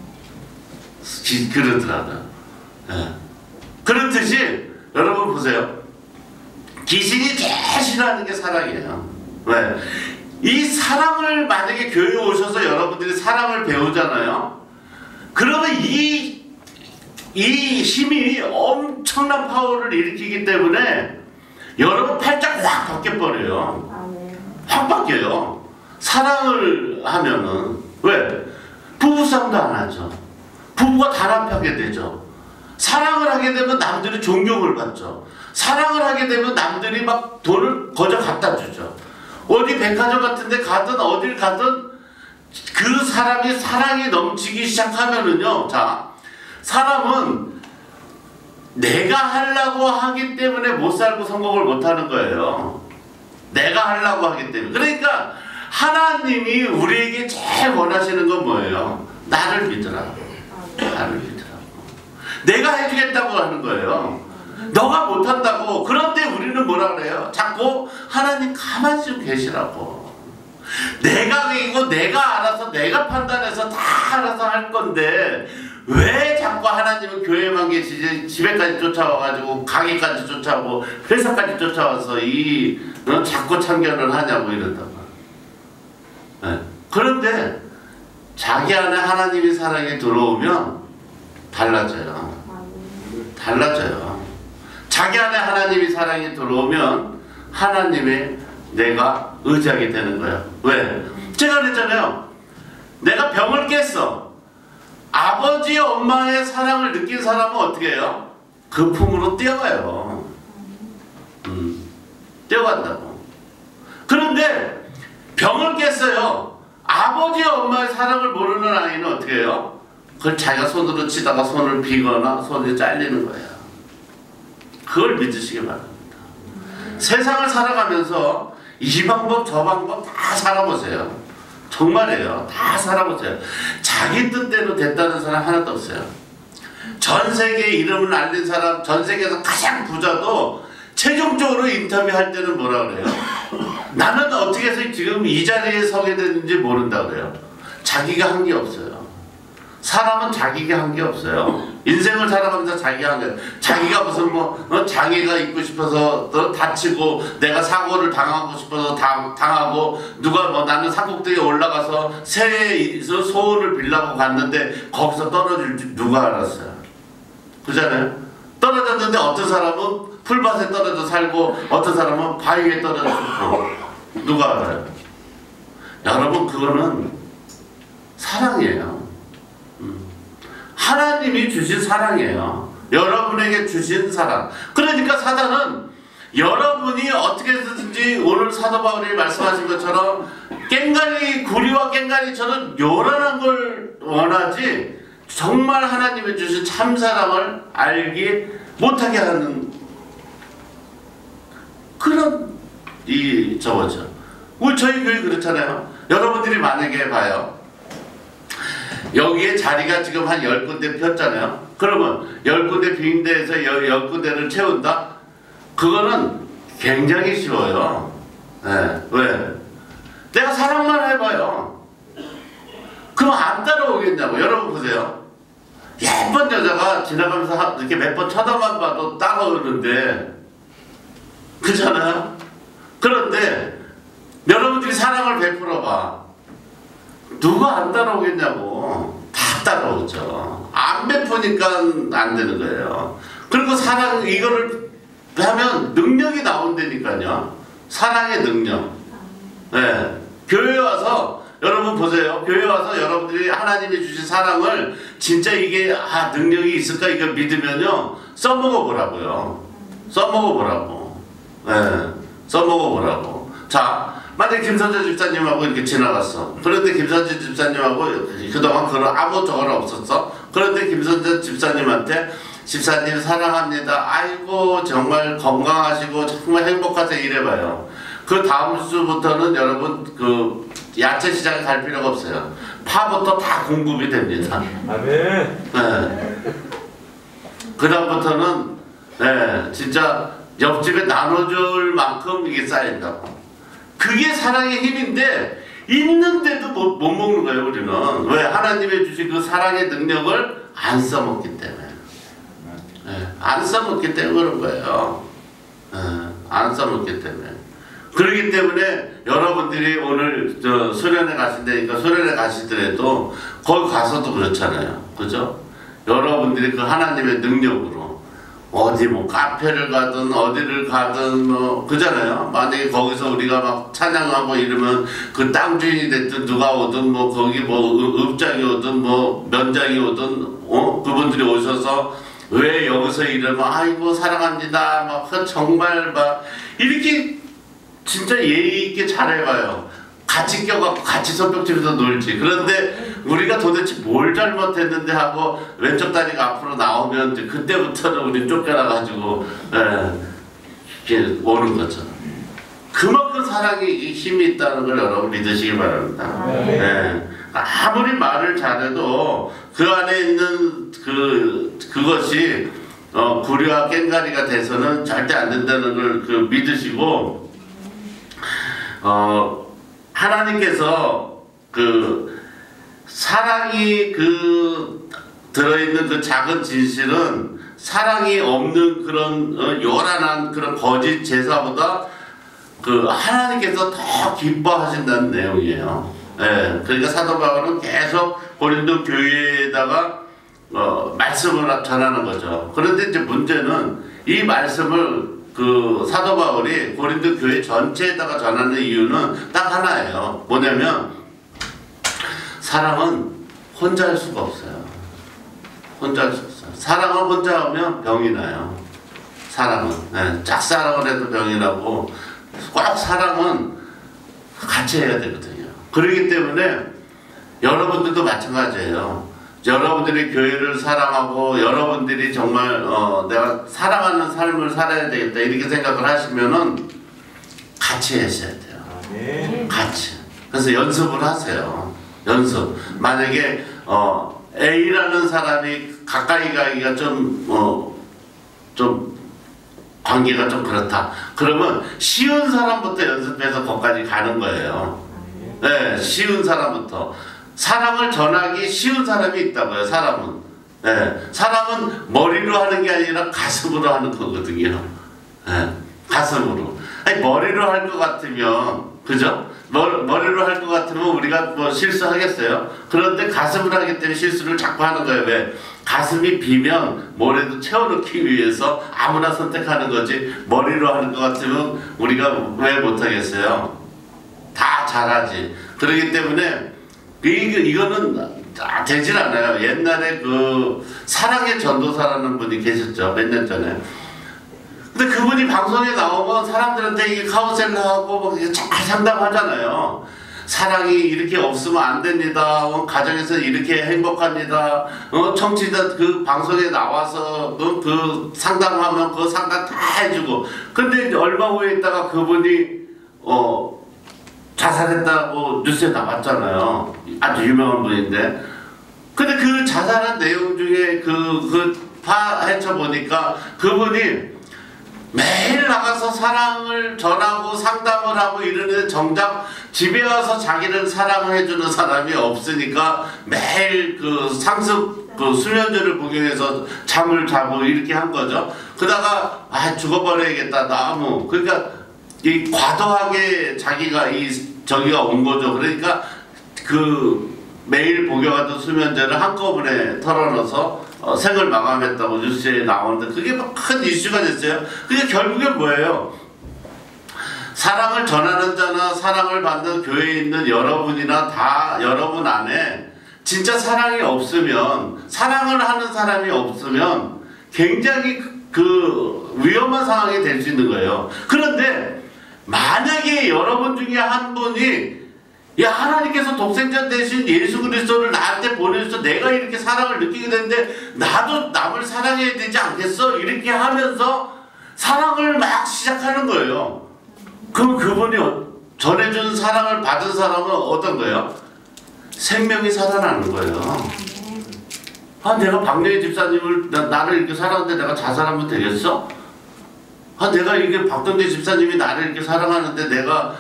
S1: 기, 그러더라고요. 네. 그렇듯이 여러분 보세요. 귀신이 제일 싫어하는 게 사랑이에요. 왜? 이 사랑을 만약에 교회에 오셔서 여러분들이 사랑을 배우잖아요. 그러면 이, 이 힘이 엄청난 파워를 일으키기 때문에 여러분 팔짝 확 바뀌어버려요. 확 바뀌어요. 사랑을 하면은. 왜? 부부싸움도 안 하죠. 부부가 단합하게 되죠. 사랑을 하게 되면 남들이 존경을 받죠. 사랑을 하게 되면 남들이 막 돈을 거저 갖다 주죠. 어디 백화점 같은 데 가든 어딜 가든 그 사람이 사랑이 넘치기 시작하면은요, 자, 사람은 내가 하려고 하기 때문에 못 살고 성공을 못 하는 거예요. 내가 하려고 하기 때문에. 그러니까 하나님이 우리에게 제일 원하시는 건 뭐예요? 나를 믿으라. 나를 믿으라고. 내가 해주겠다고 하는 거예요. 너가 못한다고. 그런데 우리는 뭐라 그래요? 자꾸 하나님 가만히 좀 계시라고. 내가 이거 내가 알아서 내가 판단해서 다 알아서 할 건데 왜 자꾸 하나님은 교회만 계시지 집에까지 쫓아와가지고 가게까지 쫓아오고 회사까지 쫓아와서 이 어, 자꾸 참견을 하냐고 이런다고. 네. 그런데 자기 안에 하나님의 사랑이 들어오면 달라져요. 달라져요. 자기 안에 하나님의 사랑이 들어오면 하나님의 내가 의지하게 되는 거야. 왜? 제가 그랬잖아요. 내가 병을 깼어. 아버지 엄마의 사랑을 느낀 사람은 어떻게 해요? 그 품으로 뛰어가요. 음, 뛰어간다고. 그런데 병을 깼어요. 아버지 엄마의 사랑을 모르는 아이는 어떻게 해요? 그걸 자기가 손으로 치다가 손을 비거나 손이 잘리는 거예요. 그걸 믿으시기 바랍니다. 세상을 살아가면서 이 방법 저 방법 다 살아보세요. 정말이에요. 다 살아보세요. 자기 뜻대로 됐다는 사람 하나도 없어요. 전 세계에 이름을 알린 사람, 전 세계에서 가장 부자도 최종적으로 인터뷰할 때는 뭐라 그래요? 나는 어떻게 해서 지금 이 자리에 서게 됐는지 모른다 그래요. 자기가 한 게 없어요. 사람은 자기가 한 게 없어요. 인생을 살아가면서 자기가 한 게, 자기가 무슨 뭐 어, 장애가 있고 싶어서 또 다치고, 내가 사고를 당하고 싶어서 당, 당하고, 누가 뭐 나는 산꼭대기에 올라가서 새에서 소원을 빌라고 갔는데 거기서 떨어질 줄 누가 알았어요? 그잖아요. 떨어졌는데 어떤 사람은 풀밭에 떨어져 살고 어떤 사람은 바위에 떨어져 죽고, 누가 알아요? 여러분, 그거는 사랑이에요. 하나님이 주신 사랑이에요. 여러분에게 주신 사랑. 그러니까 사단은 여러분이 어떻게 해서든지 오늘 사도 바울이 말씀하신 것처럼 꽹가리, 구리와 꽹가리처럼 요란한 걸 원하지, 정말 하나님이 주신 참사랑을 알기 못하게 하는 그런 이 저거죠. 우리 저희 교회 그렇잖아요. 여러분들이 만약에 봐요. 여기에 자리가 지금 한 열 군데 폈잖아요. 그러면 열 군데 빈 데에서 열 군데를 채운다? 그거는 굉장히 쉬워요. 네. 왜? 내가 사랑만 해봐요. 그럼 안 따라오겠냐고. 여러분 보세요. 예쁜 여자가 지나가면서 이렇게 몇 번 쳐다만 봐도 따라오는데, 그렇잖아요? 그런데 여러분들이 사랑을 베풀어봐. 누가 안 따라오겠냐고. 다 따라오죠. 안 베푸니까 안 되는 거예요. 그리고 사랑, 이거를 하면 능력이 나온다니까요. 사랑의 능력. 네. 교회 와서 여러분 보세요. 교회 와서 여러분들이 하나님이 주신 사랑을 진짜 이게 아 능력이 있을까 이거 믿으면요, 써먹어 보라고요. 써먹어 보라고. 네. 써먹어 보라고. 자, 만약에 김선재 집사님하고 이렇게 지나갔어. 그런데 김선재 집사님하고 그동안 그런 아무 저거는 없었어. 그런데 김선재 집사님한테 집사님 사랑합니다. 아이고 정말 건강하시고 정말 행복하세요 이래봐요. 그 다음 주부터는 여러분 그 야채 시장에 갈 필요가 없어요. 파부터 다 공급이 됩니다. 아멘. 네. 그 다음부터는 네, 진짜 옆집에 나눠줄 만큼 이게 쌓인다고. 그게 사랑의 힘인데 있는데도 못, 못 먹는 거예요. 우리는 왜? 하나님의 주신 그 사랑의 능력을 안 써먹기 때문에. 네, 안 써먹기 때문에 그런 거예요. 네, 안 써먹기 때문에. 그렇기 때문에 여러분들이 오늘 저 수련회 가신다니까 수련회 가시더라도 거기 가서도 그렇잖아요. 그죠? 여러분들이 그 하나님의 능력으로 어디 뭐 카페를 가든 어디를 가든 뭐 그잖아요. 만약에 거기서 우리가 막 찬양하고 이러면 그 땅 주인이 됐든 누가 오든 뭐 거기 뭐 읍장이 오든 뭐 면장이 오든 어 그분들이 오셔서 왜 여기서 이러면 아이고 사랑합니다 막 정말 막 이렇게 진짜 예의 있게 잘해봐요. 같이 껴갖고 같이 손뼉치면서 놀지. 그런데 우리가 도대체 뭘 잘못했는데 하고 왼쪽 다리가 앞으로 나오면 이제 그때부터는 우리 쫓겨나가지고 이렇게 오는 거죠. 그만큼 사랑이 힘이 있다는 걸 여러분 믿으시기 바랍니다. 네. 아무리 말을 잘해도 그 안에 있는 그 그것이 어, 구리와 꽹가리가 돼서는 절대 안 된다는 걸 그 믿으시고. 어, 하나님께서 그 사랑이 그 들어있는 그 작은 진실은 사랑이 없는 그런 어, 요란한 그런 거짓 제사보다 그 하나님께서 더 기뻐하신다는 내용이에요. 예, 그러니까 사도 바울은 계속 고린도 교회에다가 어, 말씀을 전하는 거죠. 그런데 이제 문제는 이 말씀을 그 사도 바울이 고린도 교회 전체에다가 전하는 이유는 딱 하나예요. 뭐냐면 사랑은 혼자 할 수가 없어요. 혼자 할 수 없어요. 사랑을 혼자 하면 병이 나요. 사랑은 네, 짝사랑을 해도 병이 나고 꼭 사랑은 같이 해야 되거든요. 그렇기 때문에 여러분들도 마찬가지예요. 여러분들이 교회를 사랑하고 여러분들이 정말 어, 내가 사랑하는 삶을 살아야 되겠다 이렇게 생각을 하시면은 같이 하셔야 돼요. 네. 같이. 그래서 연습을 하세요. 연습. 만약에 어, A라는 사람이 가까이 가기가 좀, 어, 좀 관계가 좀 그렇다. 그러면 쉬운 사람부터 연습해서 거기까지 가는 거예요. 네, 쉬운 사람부터. 사랑을 전하기 쉬운 사람이 있다고요, 사람은. 네, 사람은 머리로 하는 게 아니라 가슴으로 하는 거거든요. 네, 가슴으로. 아니, 머리로 할 것 같으면, 그죠? 머리로 할 것 같으면 우리가 뭐 실수하겠어요? 그런데 가슴으로 하기 때문에 실수를 자꾸 하는 거예요. 왜? 가슴이 비면 뭐래도 채워넣기 위해서 아무나 선택하는 거지, 머리로 하는 것 같으면 우리가 왜 못하겠어요? 다 잘하지. 그렇기 때문에 이거, 이거는 되질 않아요. 옛날에 그 사랑의 전도사라는 분이 계셨죠. 몇 년 전에. 근데 그분이 방송에 나오면 사람들한테 이게 카운셀러하고 막 잘 상담하잖아요. 사랑이 이렇게 없으면 안 됩니다. 어, 가정에서 이렇게 행복합니다. 어, 청취자 그 방송에 나와서 어, 그 상담하면 그 상담 다 해주고. 근데 얼마 후에 있다가 그분이 어, 자살했다고 뉴스에 나왔잖아요. 아주 유명한 분인데. 근데 그 자살한 내용 중에 그, 그 파헤쳐 보니까 그분이 매일 나가서 사랑을 전하고 상담을 하고 이러는데 정작 집에 와서 자기를 사랑해주는 사람이 없으니까 매일 그 상습 그 수면제를 복용해서 잠을 자고 이렇게 한 거죠. 그러다가 아 죽어버려야겠다 너무. 그러니까 이 과도하게 자기가 이 저기가 온 거죠. 그러니까 그 매일 복용하던 수면제를 한꺼번에 털어넣어서 어, 생을 마감했다고 뉴스에 나오는데 그게 막 큰 이슈가 됐어요. 그게 결국엔 뭐예요? 사랑을 전하는 자나 사랑을 받는 교회에 있는 여러분이나 다 여러분 안에 진짜 사랑이 없으면, 사랑을 하는 사람이 없으면 굉장히 그 위험한 상황이 될 수 있는 거예요. 그런데 만약에 여러분 중에 한 분이 야, 하나님께서 독생자 대신 예수 그리스도를 나한테 보내셔서 내가 이렇게 사랑을 느끼게 되는데 나도 남을 사랑해야 되지 않겠어? 이렇게 하면서 사랑을 막 시작하는 거예요. 그럼 그분이 전해준 사랑을 받은 사람은 어떤 거예요? 생명이 살아나는 거예요. 아, 내가 박래희 집사님을 나, 나를 이렇게 사랑하는데 내가 자살하면 되겠어? 아, 내가 이게 박동대 집사님이 나를 이렇게 사랑하는데 내가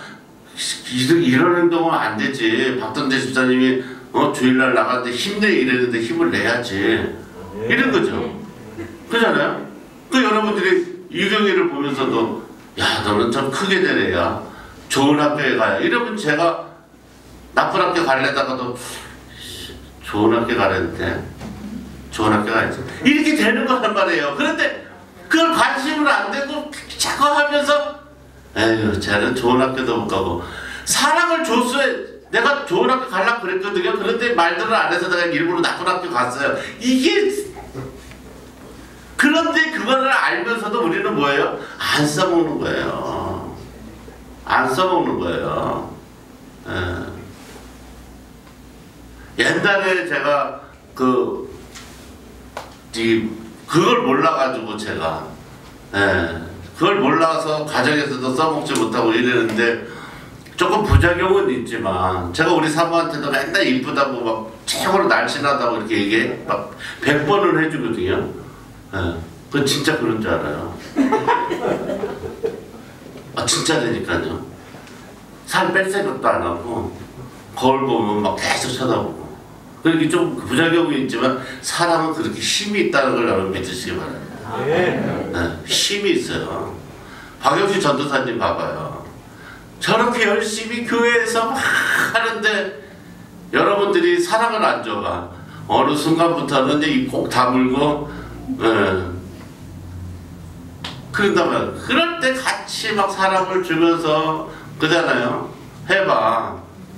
S1: 이런 행동은 안 되지. 박동대 집사님이 어, 주일날 나갔는데 힘내 이랬는데 힘을 내야지. 이런 거죠. 그렇잖아요? 그 여러분들이 유경이를 보면서도 야, 너는 좀 크게 되래야 좋은 학교에 가야. 이러면 제가 나쁜 학교 가려다가도 좋은 학교 가려는데 좋은 학교 가야지. 이렇게 되는 거란 말이에요. 그런데 그걸 관심을 안 대고 자꾸 하면서 에휴, 쟤는 좋은 학교도 못 가고. 사랑을 줬어야, 내가 좋은 학교 가려고 그랬거든요. 그런데 말들을 안 해서 내가 일부러 나쁜 학교 갔어요. 이게, 그런데 그거를 알면서도 우리는 뭐예요? 안 써먹는 거예요. 안 써먹는 거예요. 에. 옛날에 제가 그, 이, 그걸 몰라가지고 제가, 에. 그걸 몰라서 가정에서도 써먹지 못하고 이러는데 조금 부작용은 있지만 제가 우리 사모한테도 맨날 이쁘다고 막 최고로 날씬하다고 이렇게 얘기해 막 백 번을 해주거든요. 예. 그건 진짜 그런 줄 알아요. 아, 진짜라니까요. 살 뺄 생각도 안 하고 거울 보면 막 계속 쳐다보고. 그렇게 좀 부작용이 있지만 사람은 그렇게 힘이 있다는 걸 여러분 믿으시기 바랍니다. 네. 네, 힘이 있어요. 박영수 전도사님 봐봐요. 저렇게 열심히 교회에서 막 하는데 여러분들이 사랑을 안 줘봐. 어느 순간부터는 입 꼭 다물고, 네. 그런다면 그럴 때 같이 막 사랑을 주면서 그잖아요. 해봐.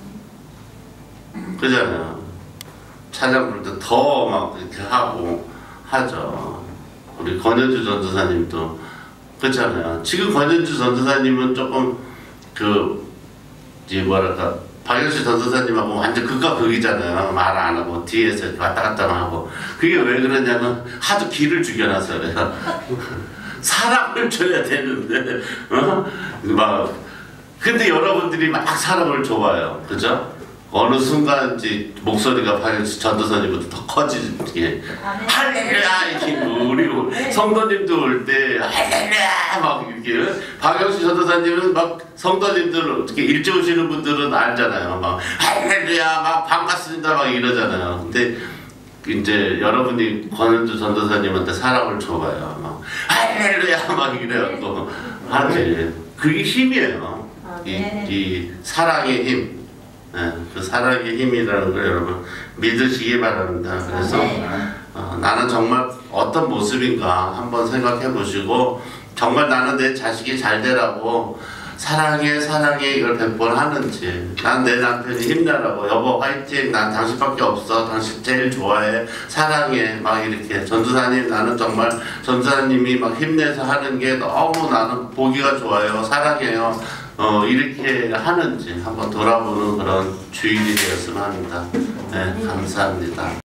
S1: 그잖아요. 찬양 부를 때 더 막 이렇게 하고 하죠. 우리 권현주 전도사님도 그렇잖아요. 지금 권현주 전도사님은 조금 그 이제 뭐랄까 박영수 전도사님하고 완전 극과 극이잖아요. 말 안 하고 뒤에서 왔다 갔다 하고. 그게 왜 그러냐면 하도 기를 죽여놔서 그래요. 사랑을 줘야 되는데 어? 막 근데 여러분들이 막 사랑을 줘봐요. 그죠? 어느 순간인지 목소리가 전도사님보다 더 커지게 할렐루야 이렇게 우리 성도님들 올 때 할렐루야 막 이렇게 박영수 전도사님은 막 성도님들 어떻게 일찍 오시는 분들은 알잖아요. 막 할렐루야 막 반갑습니다 막 이러잖아요. 근데 이제 여러분이 권은주 전도사님한테 사랑을 줘봐요. 막 할렐루야 막 이래갖고 하지. 그게 힘이에요. 이, 이 사랑의 힘. 네, 그 사랑의 힘이라는 걸 여러분 믿으시기 바랍니다. 그래서 어, 나는 정말 어떤 모습인가 한번 생각해 보시고 정말 나는 내 자식이 잘 되라고 사랑해 사랑해 이걸 백 번 하는지 난 내 남편이 힘내라고 여보 화이팅 난 당신밖에 없어 당신 제일 좋아해 사랑해 막 이렇게 전도사님 나는 정말 전도사님이 막 힘내서 하는 게 너무 나는 보기가 좋아요 사랑해요 어 이렇게 하는지 한번 돌아보는 그런 주일이 되었으면 합니다. 네 감사합니다.